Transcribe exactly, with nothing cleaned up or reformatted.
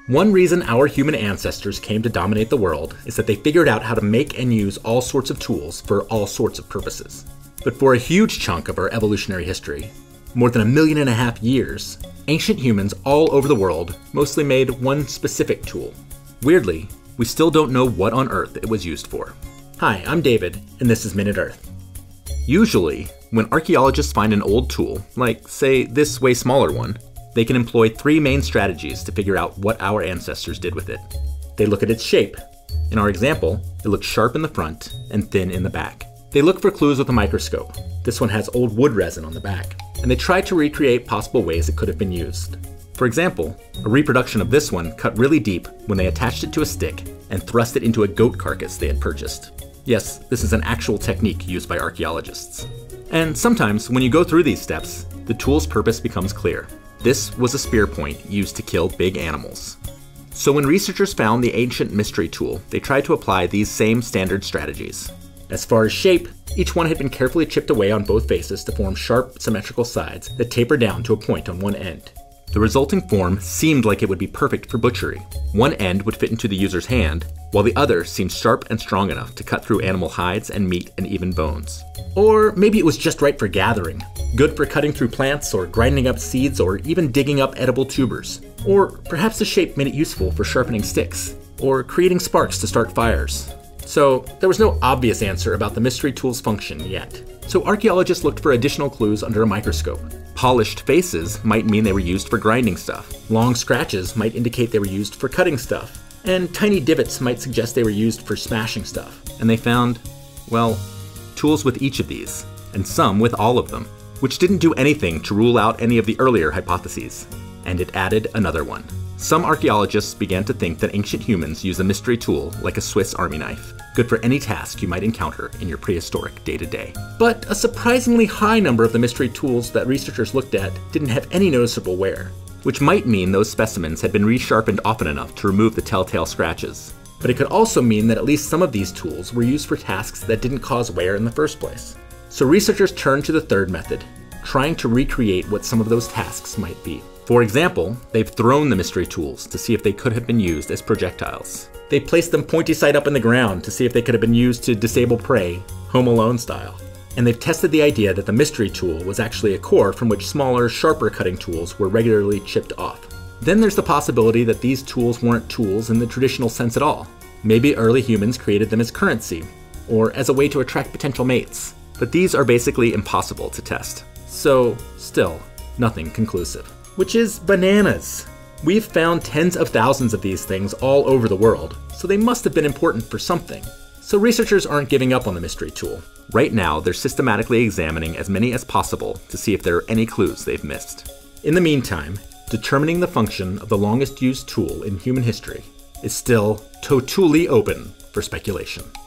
One reason our human ancestors came to dominate the world is that they figured out how to make and use all sorts of tools for all sorts of purposes. But for a huge chunk of our evolutionary history, more than a million and a half years, ancient humans all over the world mostly made one specific tool. Weirdly, we still don't know what on earth it was used for. Hi, I'm David, and this is MinuteEarth. Usually, when archaeologists find an old tool, like, say, this way smaller one, they can employ three main strategies to figure out what our ancestors did with it. They look at its shape. In our example, it looks sharp in the front and thin in the back. They look for clues with a microscope. This one has old wood resin on the back. And they try to recreate possible ways it could have been used. For example, a reproduction of this one cut really deep when they attached it to a stick and thrust it into a goat carcass they had purchased. Yes, this is an actual technique used by archaeologists. And sometimes, when you go through these steps, the tool's purpose becomes clear. This was a spear point used to kill big animals. So when researchers found the ancient mystery tool, they tried to apply these same standard strategies. As far as shape, each one had been carefully chipped away on both faces to form sharp, symmetrical sides that taper down to a point on one end. The resulting form seemed like it would be perfect for butchery. One end would fit into the user's hand, while the other seemed sharp and strong enough to cut through animal hides and meat and even bones. Or maybe it was just right for gathering, good for cutting through plants or grinding up seeds or even digging up edible tubers. Or perhaps the shape made it useful for sharpening sticks, or creating sparks to start fires. So there was no obvious answer about the mystery tool's function yet. So archaeologists looked for additional clues under a microscope. Polished faces might mean they were used for grinding stuff. Long scratches might indicate they were used for cutting stuff. And tiny divots might suggest they were used for smashing stuff. And they found, well, tools with each of these, and some with all of them, which didn't do anything to rule out any of the earlier hypotheses. And it added another one. Some archaeologists began to think that ancient humans used a mystery tool like a Swiss army knife, good for any task you might encounter in your prehistoric day-to-day. But a surprisingly high number of the mystery tools that researchers looked at didn't have any noticeable wear, which might mean those specimens had been resharpened often enough to remove the telltale scratches. But it could also mean that at least some of these tools were used for tasks that didn't cause wear in the first place. So researchers turned to the third method, trying to recreate what some of those tasks might be. For example, they've thrown the mystery tools to see if they could have been used as projectiles. They placed them pointy side up in the ground to see if they could have been used to disable prey, Home Alone style. And they've tested the idea that the mystery tool was actually a core from which smaller, sharper cutting tools were regularly chipped off. Then there's the possibility that these tools weren't tools in the traditional sense at all. Maybe early humans created them as currency, or as a way to attract potential mates. But these are basically impossible to test. So, still, nothing conclusive. Which is bananas. We've found tens of thousands of these things all over the world, so they must have been important for something. So researchers aren't giving up on the mystery tool. Right now, they're systematically examining as many as possible to see if there are any clues they've missed. In the meantime, determining the function of the longest used tool in human history is still totally open for speculation.